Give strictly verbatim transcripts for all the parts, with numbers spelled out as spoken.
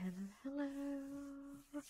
Hello, hello.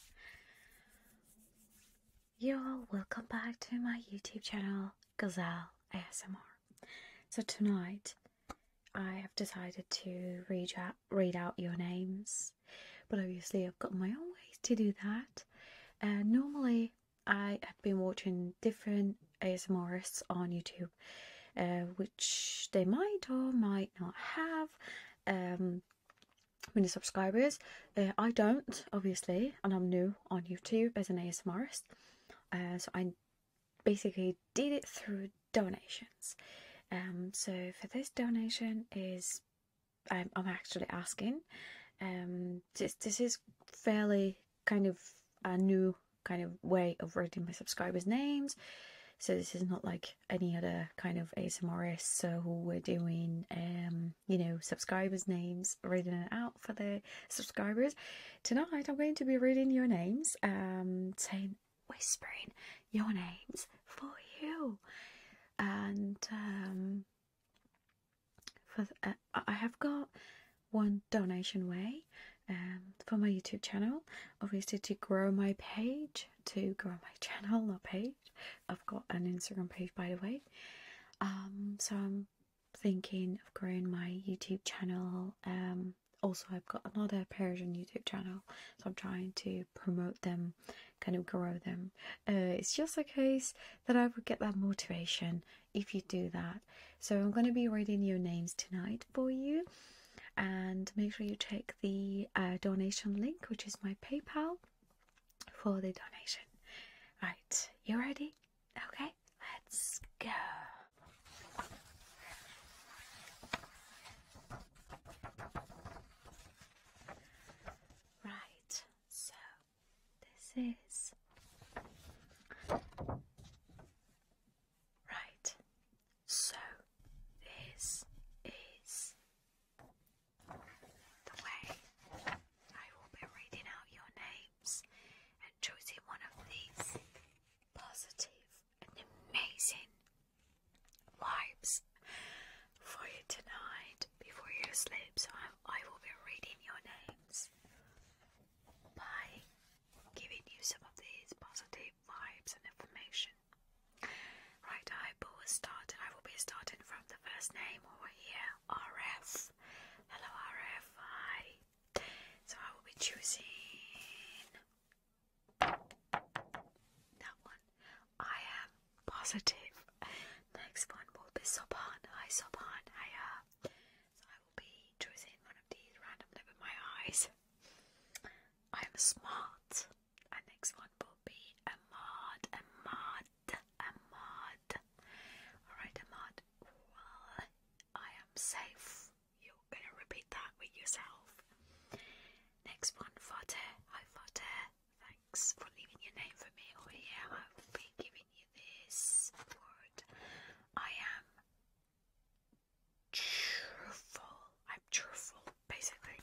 Y'all, welcome back to my YouTube channel, Gazelle A S M R. So tonight, I have decided to read out, read out your names, but obviously I've got my own ways to do that. Uh, normally, I have been watching different A S M Rists on YouTube, uh, which they might or might not have um, many subscribers. Uh, I don't, obviously, and I'm new on YouTube as an A S M Rist. Uh, so I basically did it through donations. Um, so for this donation is I'm, I'm actually asking. Um, this this is fairly kind of a new kind of way of reading my subscribers' names. So this is not like any other kind of A S M R so who we're doing, um, you know, subscribers' names, reading it out for the subscribers. Tonight I'm going to be reading your names, um, saying, whispering your names for you. And um, for uh, I have got one donation way um, for my YouTube channel, obviously to grow my page, to grow my channel, not page. I've got an Instagram page, by the way. Um, so I'm thinking of growing my YouTube channel. Um, also, I've got another Persian YouTube channel, so I'm trying to promote them, kind of grow them. Uh, it's just a case that I would get that motivation if you do that. So I'm going to be reading your names tonight for you, and make sure you check the uh, donation link, which is my PayPal, for the donation. Right, you ready? Okay, let's go. Right, so this is right. So this is the way I will be reading out your names and choosing one of these positive and amazing vibes for you tonight before you sleep. So I, I will be reading your names by giving you some of these positive vibes and information. Right, I will start. I will be starting from the first name over here, R F. Hello, R F. Hi. So I will be choosing that one. I am positive. Next one will be Soban. Hi, Soban. Hiya. So I will be choosing one of these randomly with my eyes. I am smart. And next one will be Ahmad. Ahmad. Ahmad. Alright, Ahmad. Well, I am safe. You're gonna repeat that with yourself. Next one, Fateh. Hi, Fateh. Thanks for leaving your name for me over here. I will be giving you this word. I am truthful. I'm truthful, basically.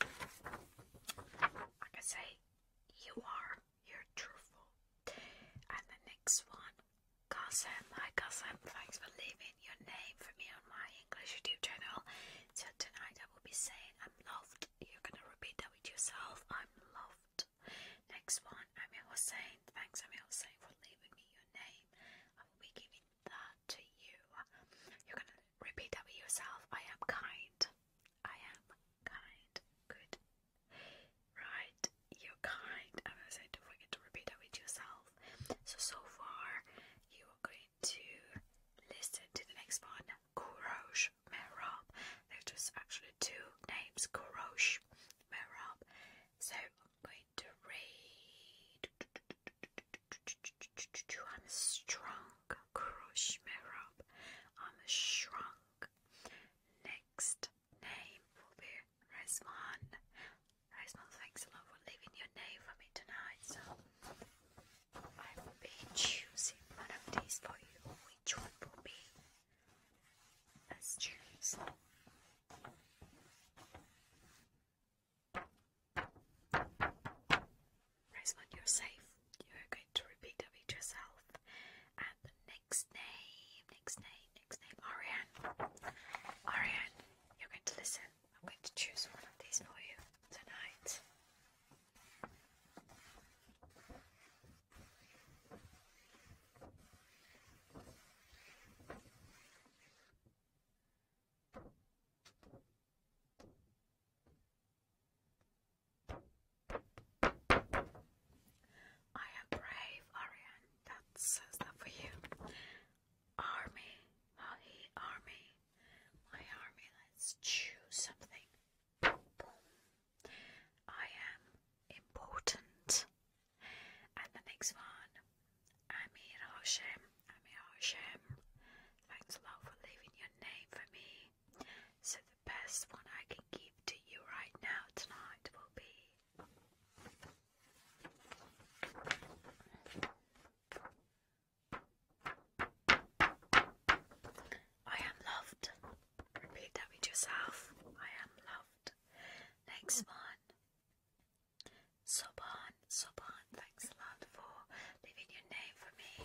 I can say you are. You're truthful. And the next one, Qasem. Hi, Qasem. Thanks for leaving your name for me on my English YouTube channel. So tonight I will be saying I'm loved. You're gonna repeat that with yourself. I'm loved. Next one, Amir Hussein. Thanks, Amir Hussein, for leaving me your name. I will be giving that to you. You're gonna repeat that with yourself. I am kind. I am kind. Good. Right. You're kind. I'm gonna say, don't forget to repeat that with yourself. So, so far, you are going to listen to the next one. Kurosh Mehrab. There's just actually two names. Kurosh Mehrab. So, I'm going to read. I'm strong. Kurosh Mehrab. I'm shrunk. Next name will be Rezman. Rezman, thanks a lot for leaving your name for me tonight. So I will be choosing one of these for you. Which one will be? Let's choose. Rezman, you're safe. You're going to repeat that with yourself. And the next name, next name, next name, Ariane. Ariane, you're going to listen. I'm going to choose one of these for you tonight. let's choose something. Boom. I am important. And the next one, Amir Hashem. Amir Hashem. Thanks a lot for leaving your name for me. So the best one I can give to you right now tonight will be I am loved. Repeat that with yourself. I am loved. Next one. Soban. Soban. Thanks a lot for leaving your name for me.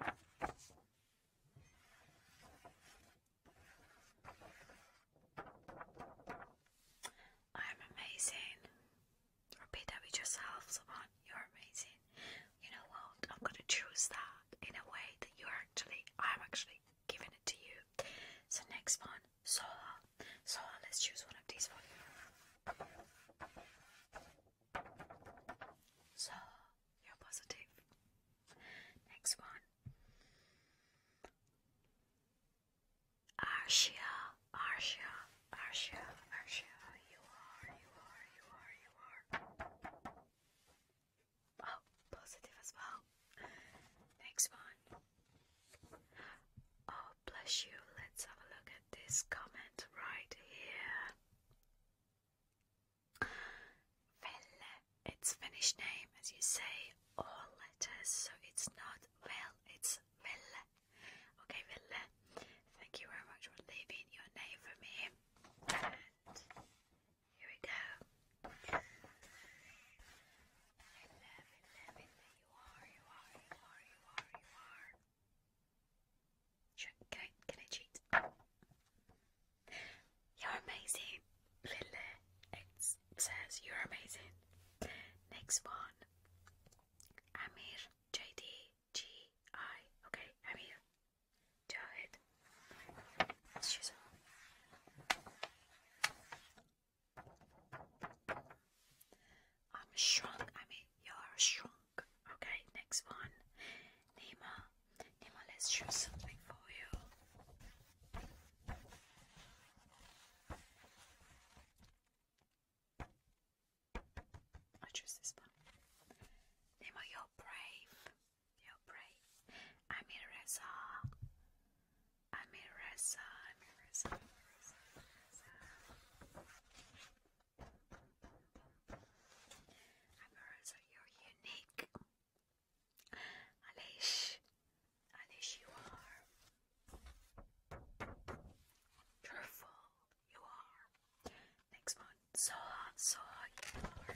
I am amazing. Repeat that with yourself, Soban. You're amazing. You know what? I'm gonna choose that in a way that you're actually, I'm actually giving it to you. So next one, Soha. Soha, let's choose one of these for you. Soha, you're positive. Next one. Arshia, Arshia, Arshia, Arshia. You are, you are, you are, you are. Oh, positive as well. Next one. Oh, bless you. Let's have a look at this comment right here. Velle. It's Finnish name, as you say, all letters, so it's not Vel, it's Velle. Okay, Velle. Thank you very much for leaving your name for me. And here we go. Velle, Velle, Velle. You are, you are, you are, you are, you are. Sure, can I, can I cheat? You're amazing, Lille. It says you're amazing. Next one. Amir, J D, G, I. Okay, Amir. Go ahead. Let's choose one. I'm shrunk. Amir, you're shrunk. Okay, next one. Nima. Nima, let's choose something for you. I choose this one. Nima, you're brave. You're brave. Amir Reza. Amir Reza. Amir Reza. Reza, Reza. Amir Reza, you're unique. Alish. Alish, you are. Truthful. You are. Next one. Soha. Soha, you are.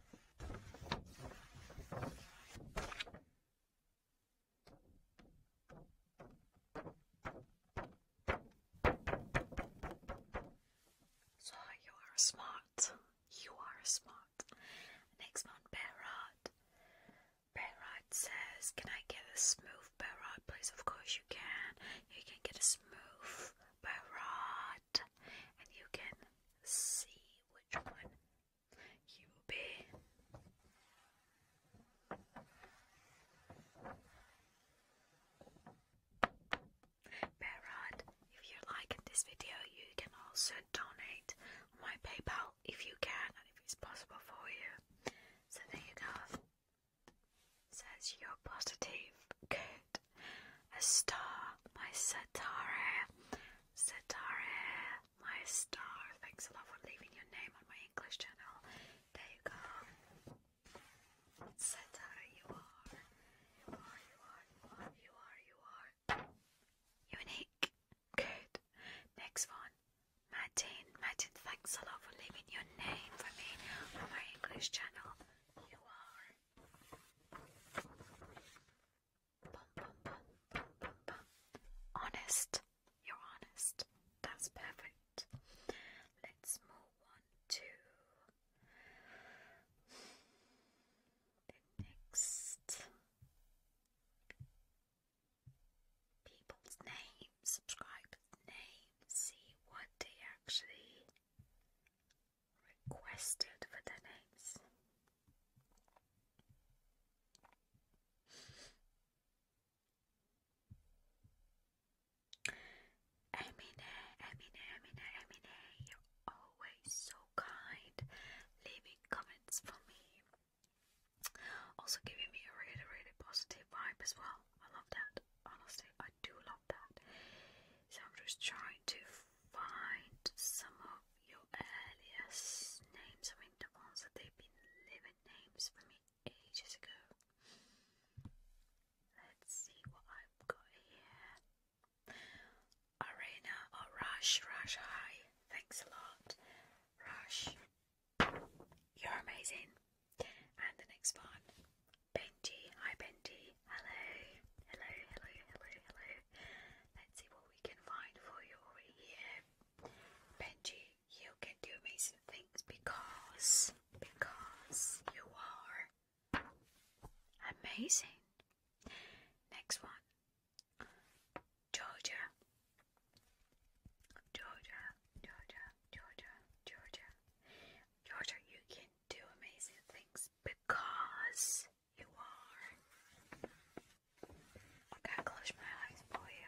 So you are smart. You are smart. Next one, Behrad. Behrad says, can I get a smooth Behrad, please? Of course you can. You can get a smooth Behrad. And you can see which one you will be. Behrad, if you're liking this video, you can also donate on my PayPal if you can and if it's possible for you. So there you go. Says you're positive. Good. A star. My satare. Satare. My star. Thanks a lot for leaving your name on my English channel. There you go. Satare, you are. You are, you are, you are, you are, you are. Unique. Good. Next one. Martin. Martin, thanks a lot for leaving your name for me on my English channel. You are. Bum, bum, bum, bum, bum, bum. Honest. You're honest. That's perfect. Let's move on to the next people's names, subscribers' names, see what they actually requested for their names. Emine, Emine, Emine, Emine, you're Rush, hi. Thanks a lot. Rush, you're amazing. And the next one, Benji. Hi, Benji. Hello. Hello, hello, hello, hello. Let's see what we can find for you over here. Benji, you can do amazing things because, because you are amazing. Next one, Georgia. Georgia, Georgia, Georgia, Georgia. Georgia, you can do amazing things because you are. Okay, I'll close my eyes for you.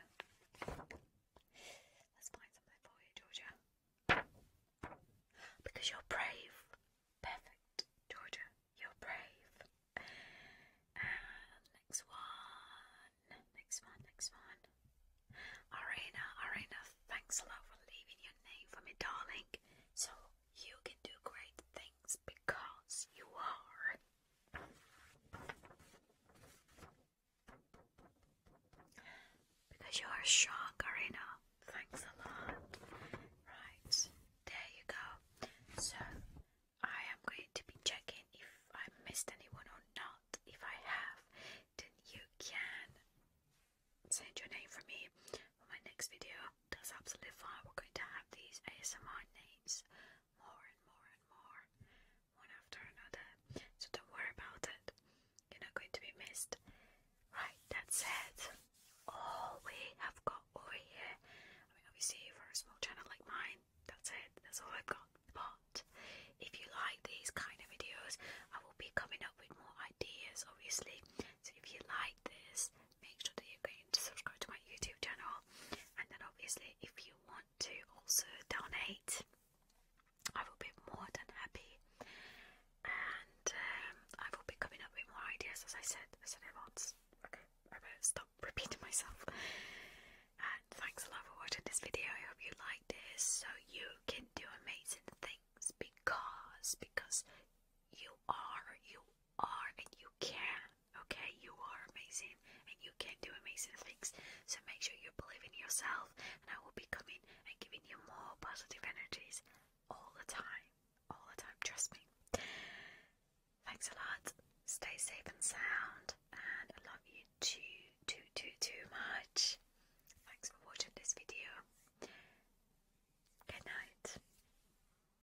Let's find something for you, Georgia. Because you're brave. Perfect, Georgia. You're brave. And next one. Next one, next one. Arena, Arena, thanks a lot for leaving your name for me, darling. So you can do great things because you are. Because you are strong, Arena. Thanks a lot. Right, there you go. So I am going to be checking if I missed anyone or not. If I have, then you can send your name for me for my next video. That's absolutely fine. We're going to have these A S M R names more and more and more, one after another. So don't worry about it. You're not going to be missed. Right, that's it. All we have got over here. I mean, obviously for a small channel like mine, that's it. That's all I've got. But if you like these kind of videos, I will be coming up with more ideas, obviously. So if you like this, make sure that you're going to subscribe to my YouTube channel. And then obviously if you want to also donate, I will be more than happy. And um, I will be coming up with more ideas, as I said. I said it once. Okay, I better stop repeating myself. And thanks a lot for watching this video. I hope you like this, so you can do amazing things because, because you are, you are, and you can. Okay, you are amazing, and you can do amazing things. So make sure you believe in yourself, and I will be coming and giving you more positive energies all the time, all the time. Trust me. Thanks a lot. Stay safe and sound, and I love you too, too, too, too much.